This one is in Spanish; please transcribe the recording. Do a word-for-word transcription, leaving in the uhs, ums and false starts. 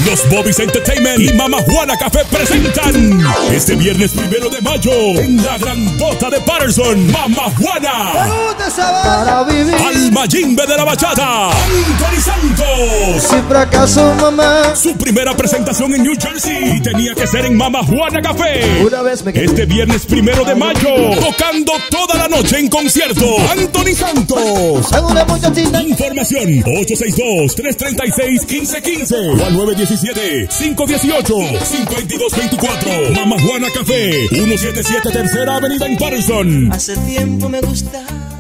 Los Bobby's Entertainment y Mama Juana Café presentan este viernes primero de mayo en la grandota de Patterson, Mama Juana. Para vivir Al Mayimbe de la bachata, Anthony Santos. Si fracaso, mamá. Su primera presentación en New Jersey tenía que ser en Mama Juana Café. Una vez me quedé. Este viernes primero de mayo, tocando toda la noche en concierto, Anthony Santos. Tengo una muchachita. Información ocho seis dos, tres tres seis, uno cinco uno cinco o al nueve uno siete, cinco uno ocho, cinco dos dos cuatro. Mama Juana Café, ciento setenta y siete Tercera Avenida en Patterson. Hace tiempo me gusta